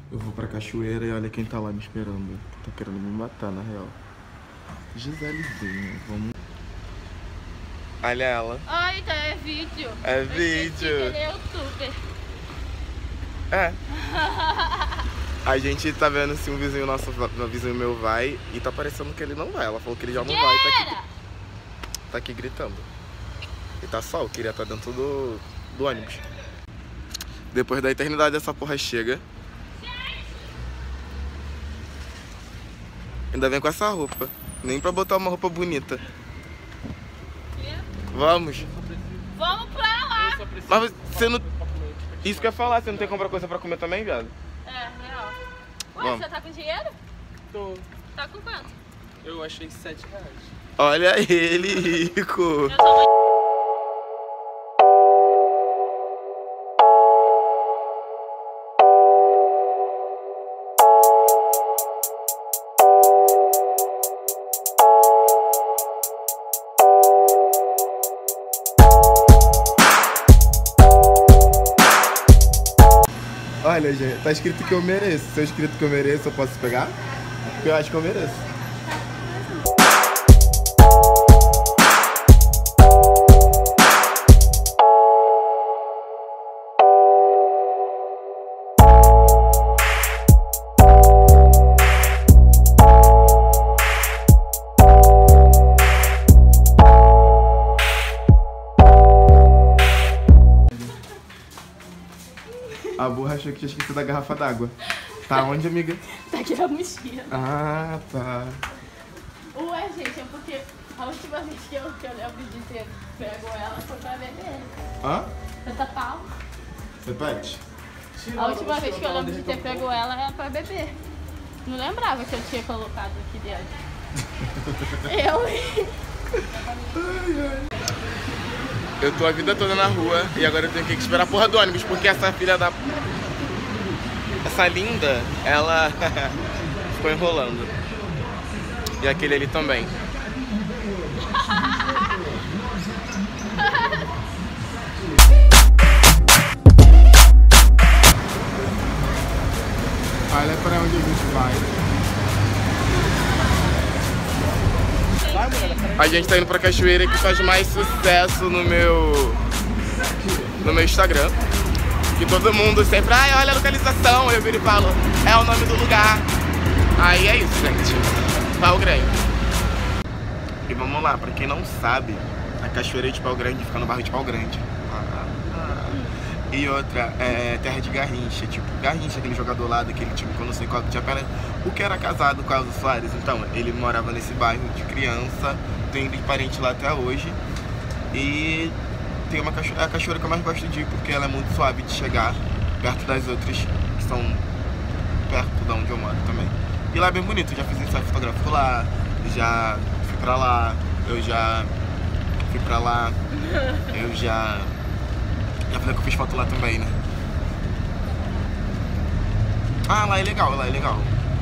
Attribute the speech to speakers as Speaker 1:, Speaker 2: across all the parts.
Speaker 1: Eu vou pra cachoeira e olha quem tá lá me esperando. Tá querendo me matar, na real. Giselezinha, vamos... Olha ela.
Speaker 2: Ai, tá, é vídeo.
Speaker 1: É vídeo.
Speaker 2: Ele é youtuber.
Speaker 1: É. A gente tá vendo se um vizinho nosso, um vizinho meu vai e tá parecendo que ele não vai. Ela falou que ele já não vai, tá aqui gritando. E tá sol, queria estar dentro do ônibus. Depois da eternidade essa porra chega. Ainda vem com essa roupa. Nem pra botar uma roupa bonita. Vamos.
Speaker 2: Vamos pra lá.
Speaker 1: Mas você não... Isso que eu ia falar, você não tem que comprar coisa pra comer também, viado?
Speaker 2: É, real. Ué,
Speaker 1: Vamos.
Speaker 2: você tá com dinheiro?
Speaker 3: Tô.
Speaker 2: Tá com quanto?
Speaker 3: Eu achei R$7.
Speaker 1: Olha ele, rico.
Speaker 2: Eu sou uma...
Speaker 1: Olha, gente, tá escrito que eu mereço. Se eu escrito que eu mereço, eu posso pegar? Porque eu acho que eu mereço. A burra achou que tinha esquecido a garrafa d'água. Tá onde, amiga?
Speaker 2: Tá aqui na mochila.
Speaker 1: Ah, tá.
Speaker 2: Ué, gente, é porque a última vez que eu lembro de ter pego ela foi pra beber.
Speaker 1: Hã?
Speaker 2: Tanta pau.
Speaker 1: Você pede?
Speaker 2: A última vez que eu lembro de ter pego ela era pra beber. Não lembrava que eu tinha colocado aqui dentro.
Speaker 1: Eu tô a vida toda na rua e agora eu tenho que esperar a porra do ônibus, porque essa filha da... Essa linda, ela ficou enrolando. E aquele ali também. Olha pra onde a gente vai. A gente tá indo pra cachoeira que faz mais sucesso no meu Instagram. Que todo mundo sempre, ai, olha a localização. Eu viro e falo, é o nome do lugar. Aí é isso, gente. Pau Grande. E vamos lá, pra quem não sabe, a cachoeira de Pau Grande fica no bairro de Pau Grande. E outra, é terra de Garrincha. Tipo, Garrincha, aquele jogador lá daquele time que eu não sei qual que tinha pena. O que era casado com a Elza Soares. Então, ele morava nesse bairro de criança. Tem parente lá até hoje. E tem uma cachoeira, a cachoeira que eu mais gosto de ir, porque ela é muito suave de chegar, perto das outras que estão perto de onde eu moro também. E lá é bem bonito, eu já fiz ensaio fotográfico lá, já fui pra lá, eu já fui pra lá, eu já falei que eu fiz foto lá também, né? Ah, lá é legal, lá é legal.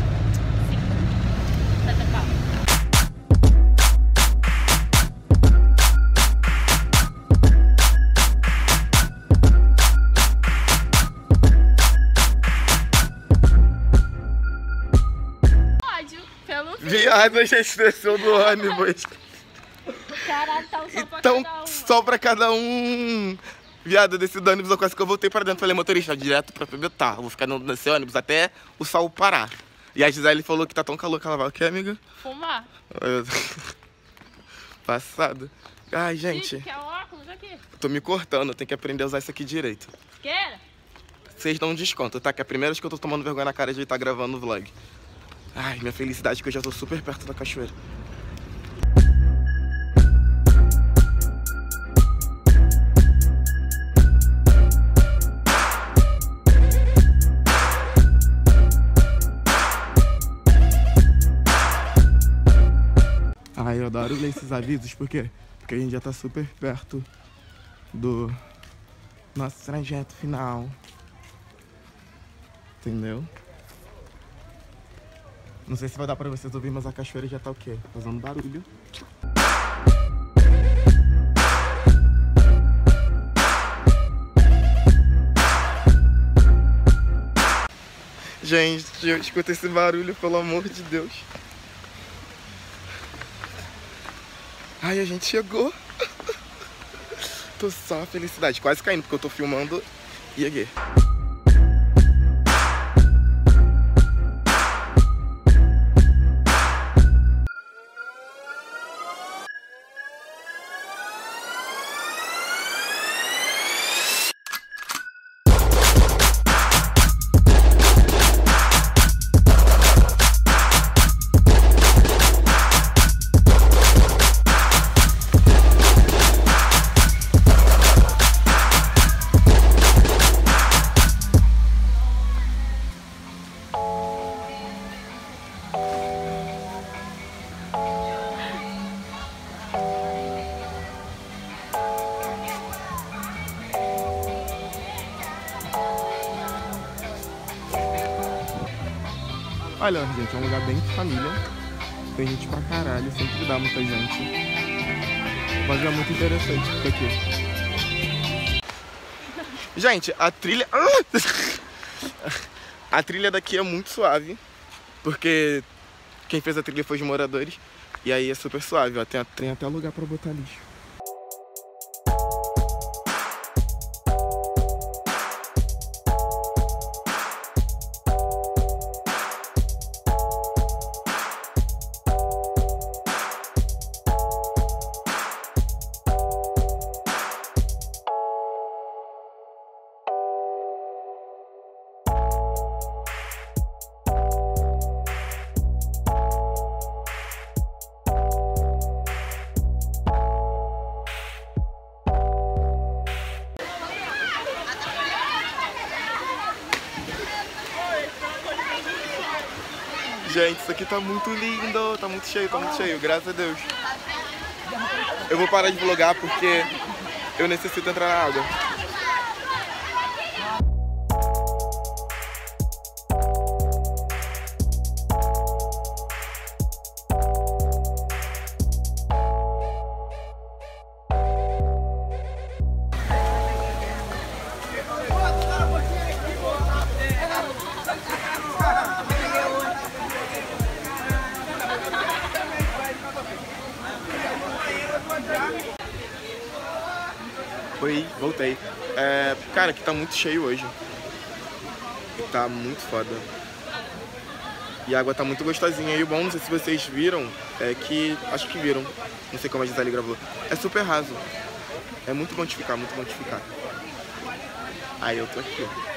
Speaker 1: Viado, a gente desceu do ônibus.
Speaker 2: Caralho, tá um sol pra
Speaker 1: Então,
Speaker 2: cada um.
Speaker 1: sol pra cada um. Viado, eu desci do ônibus, eu quase que eu voltei pra dentro. Falei, motorista, direto pra Pimentar. Eu vou ficar nesse ônibus até o sol parar. E a Gisele falou que tá tão calor que ela vai o quê, amiga?
Speaker 2: Fumar.
Speaker 1: Passado. Ai, gente.
Speaker 2: Quer óculos aqui?
Speaker 1: Eu tô me cortando, eu tenho que aprender a usar isso aqui direito.
Speaker 2: Quer?
Speaker 1: Vocês dão um desconto, tá? Que é a primeira vez que eu tô tomando vergonha na cara de estar gravando o vlog. Ai, minha felicidade é que eu já tô super perto da cachoeira. Ai, eu adoro ler esses avisos, por quê? Porque a gente já tá super perto do nosso trajeto final. Entendeu? Não sei se vai dar pra vocês ouvir, mas a cachoeira já tá o quê? Fazendo barulho. Gente, escuta esse barulho, pelo amor de Deus. Ai, a gente chegou. Tô só felicidade. Quase caindo, porque eu tô filmando. E aqui. Olha, gente, é um lugar bem de família. Tem gente pra caralho, sempre dá muita gente. Mas é muito interessante isso aqui. Gente, a trilha... A trilha daqui é muito suave, porque quem fez a trilha foi os moradores. E aí é super suave, ó. Tem até lugar pra botar lixo. Gente, isso aqui tá muito lindo, tá muito cheio, graças a Deus. Eu vou parar de vlogar porque eu necessito entrar na água. Oi, voltei. Cara, aqui tá muito cheio hoje. Tá muito foda. E a água tá muito gostosinha. E o bom, não sei se vocês viram, é que... Acho que viram. Não sei como a Gisele gravou. É super raso. É muito bom de ficar, muito bom de ficar. Aí eu tô aqui, ó.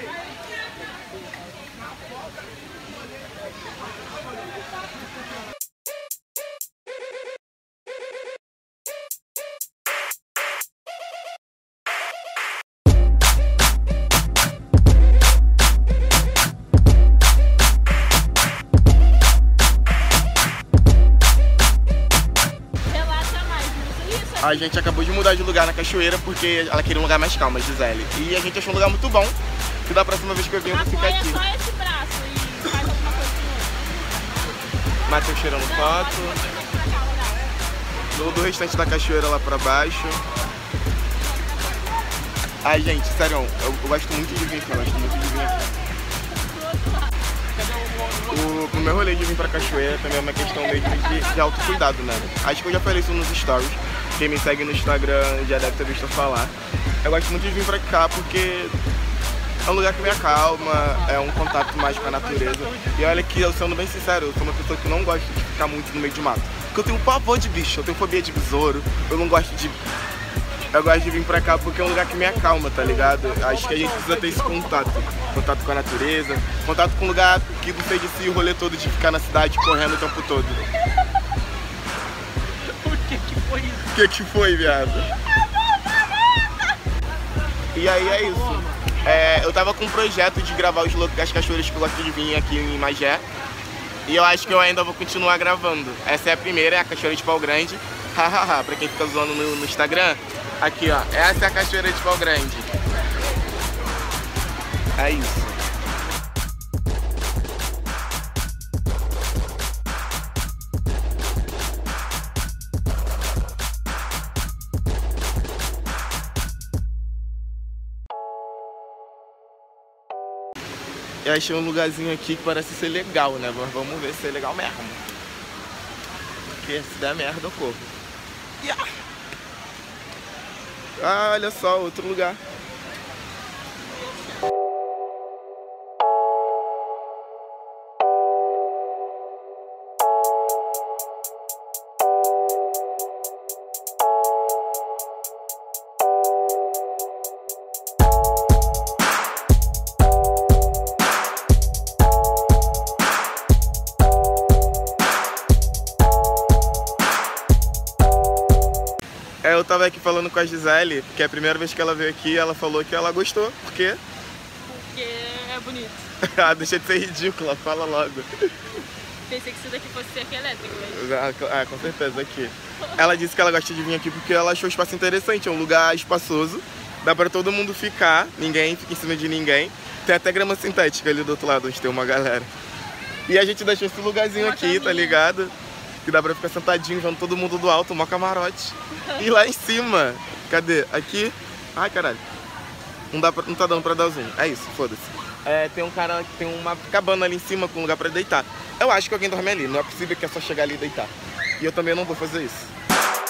Speaker 1: A gente acabou de mudar de lugar na cachoeira porque ela queria um lugar mais calmo, a Gisele. E a gente achou um lugar muito bom, que da próxima vez que eu venho eu vou ficar aqui.
Speaker 2: Só esse braço e faz alguma coisa com o outro.
Speaker 1: Matheus tirando foto. Todo o restante da cachoeira lá pra baixo. Ai, gente, sério, eu gosto muito de vir aqui, O meu rolê de vir pra cachoeira também é uma questão mesmo de autocuidado, né? Acho que eu já falei isso nos stories. Quem me segue no Instagram já deve ter visto eu falar. Eu gosto muito de vir pra cá porque é um lugar que me acalma, é um contato mais com a natureza. E olha que, eu sendo bem sincero, eu sou uma pessoa que não gosta de ficar muito no meio de mato. Porque eu tenho pavor de bicho, eu tenho fobia de besouro, eu não gosto de... Eu gosto de vir pra cá porque é um lugar que me acalma, tá ligado? Acho que a gente precisa ter esse contato. Contato com a natureza, contato com um lugar que não seja esse rolê todo de ficar na cidade correndo o tempo todo.
Speaker 3: O que foi isso?
Speaker 1: O que foi, viado? E aí é isso. Eu tava com um projeto de gravar as cachoeiras que eu gosto de vir aqui em Magé. E eu acho que eu ainda vou continuar gravando. Essa é a primeira, é a Cachoeira de Pau Grande. Hahaha, pra quem fica zoando no Instagram. Aqui, ó. Essa é a Cachoeira de Pau Grande. É isso. Eu achei um lugarzinho aqui que parece ser legal, né? Mas vamos ver se é legal mesmo. Porque se der merda eu corro. Yeah. Ah, olha só, outro lugar. Eu tava aqui falando com a Gisele, porque é a primeira vez que ela veio aqui, ela falou que ela gostou. Por quê?
Speaker 2: Porque é bonito.
Speaker 1: Ah, deixa de ser ridícula, fala logo.
Speaker 2: Pensei que isso daqui fosse cerca elétrica, mas...
Speaker 1: Ah, com certeza, aqui. Ela disse que ela gosta de vir aqui porque ela achou o espaço interessante, é um lugar espaçoso, dá pra todo mundo ficar, ninguém fica em cima de ninguém. Tem até grama sintética ali do outro lado, onde tem uma galera. E a gente deixou esse lugarzinho aqui, tá ligado? Que dá pra ficar sentadinho, vendo todo mundo do alto, mó camarote. E lá em cima, cadê? Aqui, ai caralho, não tá dando pra dar zoom, é isso, foda-se. Tem um cara, tem uma cabana ali em cima com lugar pra deitar. Eu acho que alguém dorme ali, não é possível que é só chegar ali e deitar. E eu também não vou fazer isso.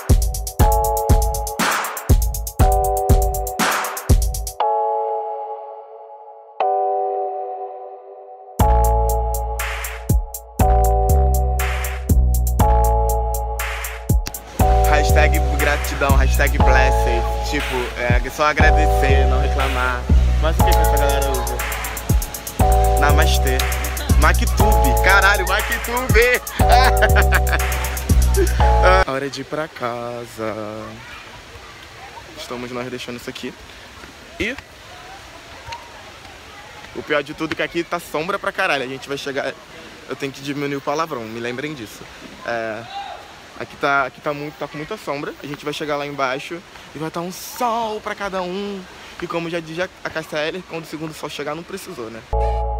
Speaker 1: Hashtag gratidão, hashtag blessed. Tipo, é só agradecer, não reclamar. Mas o que essa galera usa? Namastê. Mactube, caralho, Mactube! Hora de ir pra casa. Estamos nós deixando isso aqui. E o pior de tudo é que aqui tá sombra pra caralho. A gente vai chegar... Eu tenho que diminuir o palavrão, me lembrem disso. Aqui tá com muita sombra. A gente vai chegar lá embaixo e vai estar um sol pra cada um. E como já diz a Cassia, quando o segundo sol chegar não precisou, né?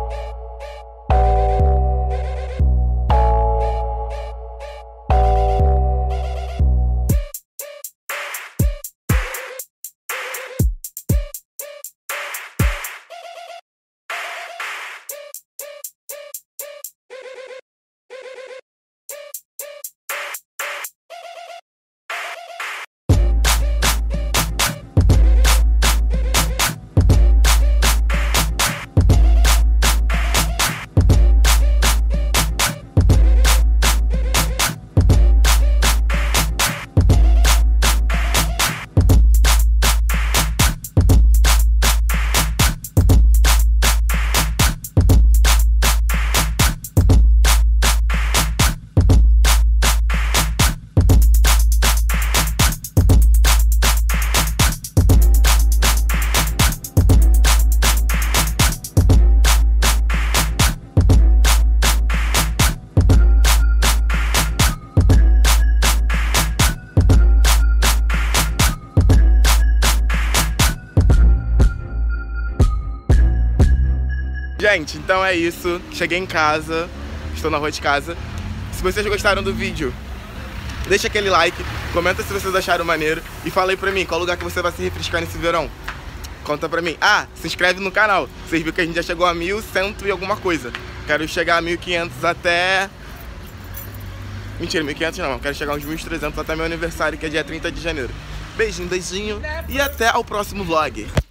Speaker 1: Gente, então é isso. Cheguei em casa, estou na rua de casa. Se vocês gostaram do vídeo, deixa aquele like, comenta se vocês acharam maneiro e fala aí pra mim qual lugar que você vai se refrescar nesse verão. Conta pra mim. Ah, se inscreve no canal. Vocês viram que a gente já chegou a 1.100 e alguma coisa. Quero chegar a 1.500 até... Mentira, 1.500 não. Quero chegar a uns 1.300 até meu aniversário, que é dia 30 de janeiro. Beijinho, beijinho e até ao próximo vlog.